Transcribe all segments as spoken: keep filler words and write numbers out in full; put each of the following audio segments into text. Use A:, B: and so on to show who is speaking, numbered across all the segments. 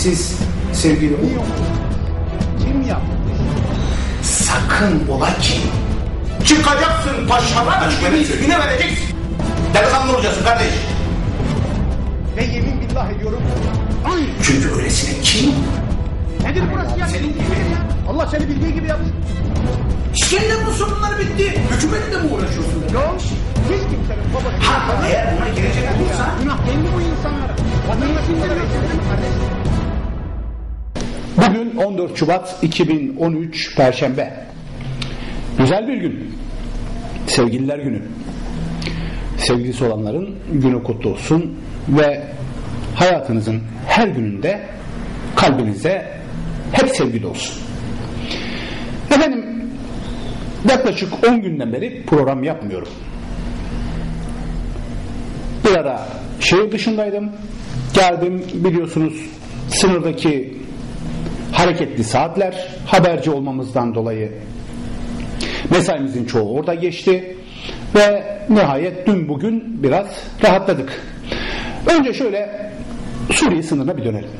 A: Siz sevgili
B: Kim yaptı?
A: sakın ola ki çıkacaksın paşalar ismini vereceksin. Delikanlı olacaksın kardeş.
B: Ve yemin billah ediyorum. Aynı.
A: Çünkü öylesine kim?
B: Nedir burası ya? Senin gibi ya. Allah seni bildiği gibi yapsın.
A: İşkence bu sorunlar bitti. Hükümetle mi uğraşıyorsun?
B: Yok. Hiç kimsenin babası.
A: Ha, eğer buna girecek olursa
B: günah değil mi bu insanlara? Vatandaşın da verecek kardeşim.
C: Bugün on dört Şubat iki bin on üç Perşembe. Güzel bir gün. Sevgililer günü. Sevgilisi olanların günü kutlu olsun ve hayatınızın her gününde kalbinize hep sevgili olsun. Efendim, yaklaşık on günden beri program yapmıyorum. Bir ara şehir dışındaydım. Geldim, biliyorsunuz sınırdaki hareketli saatler, haberci olmamızdan dolayı mesaimizin çoğu orada geçti ve nihayet dün bugün biraz rahatladık. Önce şöyle Suriye sınırına bir dönelim.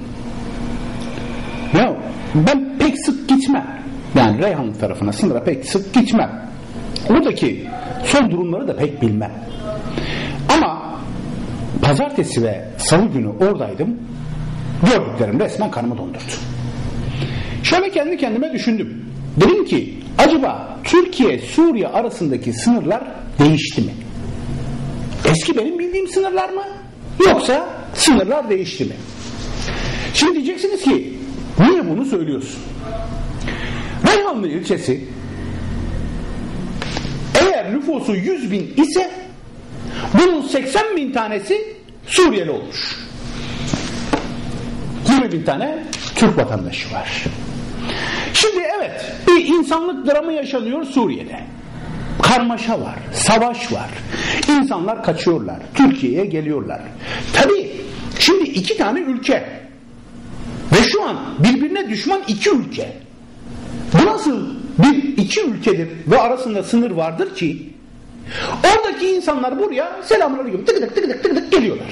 C: Ya ben pek sık gitmem. Yani Reyhanlı tarafına, sınıra pek sık gitmem. Oradaki son durumları da pek bilmem. Ama pazartesi ve salı günü oradaydım. Gördüklerim resmen kanımı dondurdu. Şöyle kendi kendime düşündüm. Dedim ki acaba Türkiye-Suriye arasındaki sınırlar değişti mi? Eski benim bildiğim sınırlar mı? Yoksa sınırlar değişti mi? Şimdi diyeceksiniz ki niye bunu söylüyorsun? Reyhanlı ilçesi eğer nüfusu yüz bin ise bunun seksen bin tanesi Suriyeli olmuş. yirmi bin tane Türk vatandaşı var. Şimdi evet, bir insanlık dramı yaşanıyor Suriye'de. Karmaşa var, savaş var. İnsanlar kaçıyorlar, Türkiye'ye geliyorlar. Tabii şimdi iki tane ülke ve şu an birbirine düşman iki ülke. Bu nasıl bir iki ülkedir ve arasında sınır vardır ki oradaki insanlar buraya selamünaleyküm tıkıdık tıkıdık tıkıdık geliyorlar.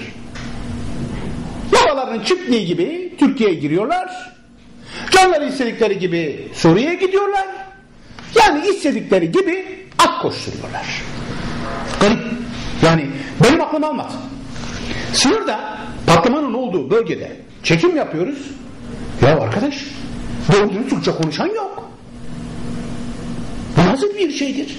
C: Babaların çiftliği gibi Türkiye'ye giriyorlar. Canları istedikleri gibi Suriye'ye gidiyorlar. Yani istedikleri gibi at koşturuyorlar. Garip. Yani benim aklım almaz. Sınırda patlamanın olduğu bölgede çekim yapıyoruz. Ya arkadaş, doğru dürüst Türkçe konuşan yok. Bu nasıl bir şeydir?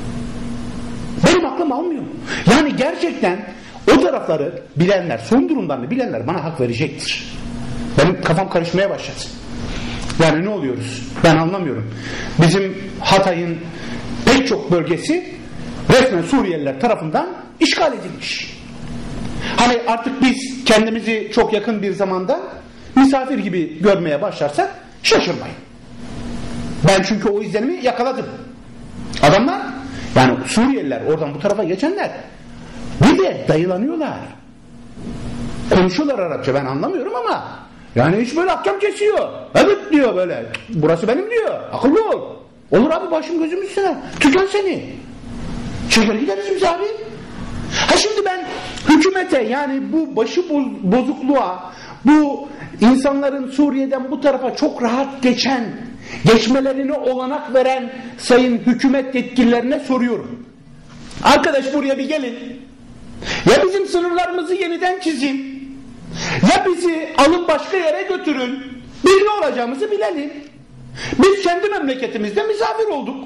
C: Benim aklım almıyor. Yani gerçekten o tarafları bilenler, son durumlarını bilenler bana hak verecektir. Benim kafam karışmaya başladı. Yani ne oluyoruz? Ben anlamıyorum. Bizim Hatay'ın pek çok bölgesi resmen Suriyeliler tarafından işgal edilmiş. Hani artık biz kendimizi çok yakın bir zamanda misafir gibi görmeye başlarsak şaşırmayın. Ben çünkü o izlenimi yakaladım. Adamlar, yani Suriyeliler oradan bu tarafa geçenler bir de dayılanıyorlar. Konuşuyorlar Arapça, ben anlamıyorum ama yani hiç böyle ahkam kesiyor. Evet diyor böyle. Burası benim diyor. Akıllı ol. Olur abi, başım gözüm üstüne. Tüken seni. Çeker gideriz biz abi. Ha şimdi ben hükümete, yani bu başı bozukluğa, bu insanların Suriye'den bu tarafa çok rahat geçen, geçmelerine olanak veren sayın hükümet yetkililerine soruyorum. Arkadaş buraya bir gelin. Ya bizim sınırlarımızı yeniden çizin. Ya bizi alın başka yere götürün. Biz ne olacağımızı bilelim. Biz kendi memleketimizde misafir olduk.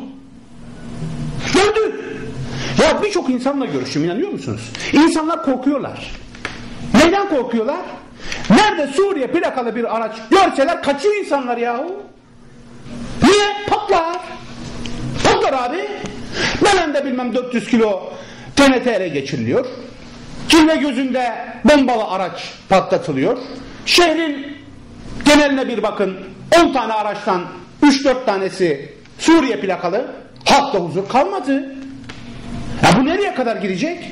C: Gördük. Ya birçok insanla görüştüm, inanıyor musunuz? İnsanlar korkuyorlar. Neden korkuyorlar? Nerede Suriye plakalı bir araç görseler kaçıyor insanlar yahu. Niye? Patlar. Patlar abi. Belende bilmem dört yüz kilo T N T ele geçiriliyor. Cilve gözünde bombalı araç patlatılıyor. Şehrin geneline bir bakın. on tane araçtan üç dört tanesi Suriye plakalı. Halkta huzur kalmadı. Ya bu nereye kadar gidecek?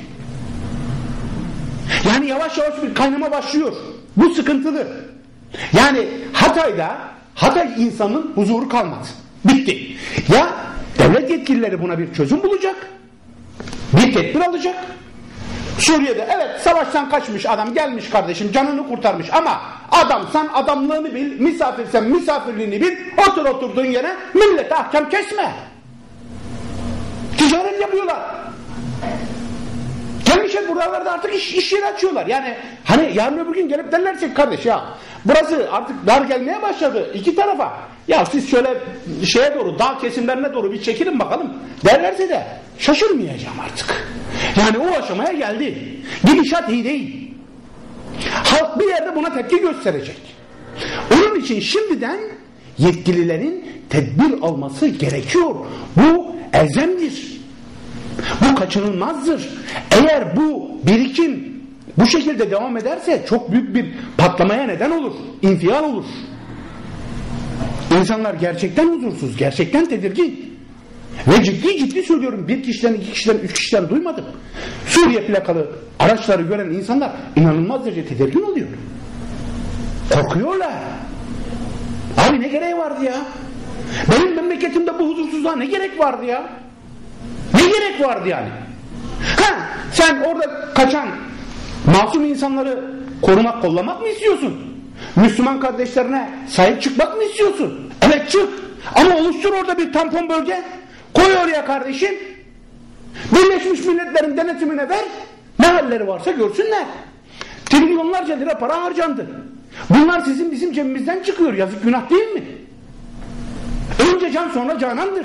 C: Yani yavaş yavaş bir kaynama başlıyor. Bu sıkıntılı. Yani Hatay'da Hatay insanın huzuru kalmadı. Bitti. Ya devlet yetkilileri buna bir çözüm bulacak. Bir tedbir alacak. Suriye'de evet savaştan kaçmış adam gelmiş kardeşim canını kurtarmış ama adamsan adamlığını bil, misafirsen misafirliğini bil, otur oturduğun yere millete ahkam kesme. Ticaret yapıyorlar. Gelmişler buralarda artık iş, iş yeri açıyorlar. Yani hani yarın öbür gün gelip derlerse kardeş ya burası artık dar gelmeye başladı iki tarafa. Ya siz şöyle şeye doğru dağ kesimlerine doğru bir çekilin bakalım derlerse de şaşırmayacağım artık. Yani o aşamaya geldi. Gidişat iyi değil. Halk bir yerde buna tepki gösterecek. Onun için şimdiden yetkililerin tedbir alması gerekiyor. Bu elzemdir. Bu kaçınılmazdır. Eğer bu birikim bu şekilde devam ederse çok büyük bir patlamaya neden olur. İnfial olur. İnsanlar gerçekten huzursuz, gerçekten tedirgin. Ve ciddi ciddi söylüyorum bir kişiden, iki kişiden, üç kişiden duymadım. Suriye plakalı araçları gören insanlar inanılmaz derece tedirgin oluyor. Korkuyorlar. Abi ne gereği vardı ya? Benim memleketimde bu huzursuzluğa ne gerek vardı ya? Ne gerek vardı yani? Ha, sen orada kaçan masum insanları korumak, kollamak mı istiyorsun? Müslüman kardeşlerine sahip çıkmak mı istiyorsun? Evet çık. Ama oluştur orada bir tampon bölge. Koy oraya kardeşim. Birleşmiş Milletler'in denetimine ver. Ne halleri varsa görsünler. Trilyonlarca lira para harcandı. Bunlar sizin bizim cebimizden çıkıyor. Yazık günah değil mi? Önce can sonra canandır.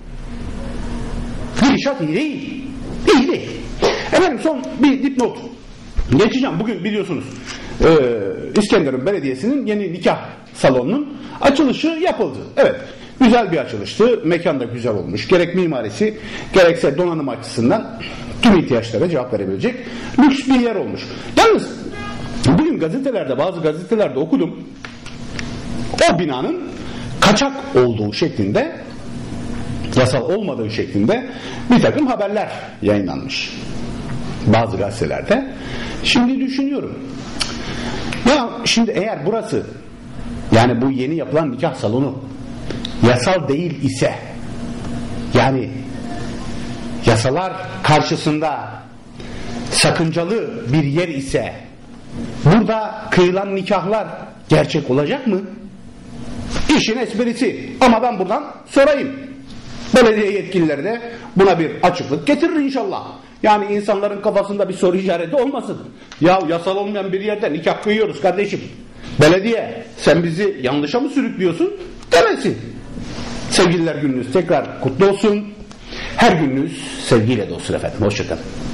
C: Gidişat iyi değil. İyi değil. Efendim son bir dipnot geçeceğim. Bugün biliyorsunuz e, İskenderun Belediyesi'nin yeni nikah salonunun açılışı yapıldı. Evet. Güzel bir açılıştı. Mekan da güzel olmuş. Gerek mimarisi gerekse donanım açısından tüm ihtiyaçlara cevap verebilecek lüks bir yer olmuş. Yalnız bugün gazetelerde bazı gazetelerde okudum. O binanın kaçak olduğu şeklinde yasal olmadığı şeklinde bir takım haberler yayınlanmış. Bazı gazetelerde. Şimdi düşünüyorum. Ya şimdi eğer burası yani bu yeni yapılan nikah salonu yasal değil ise yani yasalar karşısında sakıncalı bir yer ise burada kıyılan nikahlar gerçek olacak mı? İşin esprisi. Ama ben buradan sorayım. Belediye yetkilileri de buna bir açıklık getirir inşallah. Yani insanların kafasında bir soru işareti olmasın. Ya yasal olmayan bir yerde nikah kıyıyoruz kardeşim. Belediye sen bizi yanlışa mı sürüklüyorsun demesin. Sevgililer gününüz tekrar kutlu olsun. Her gününüz sevgiyle de olsun efendim. Hoşçakalın.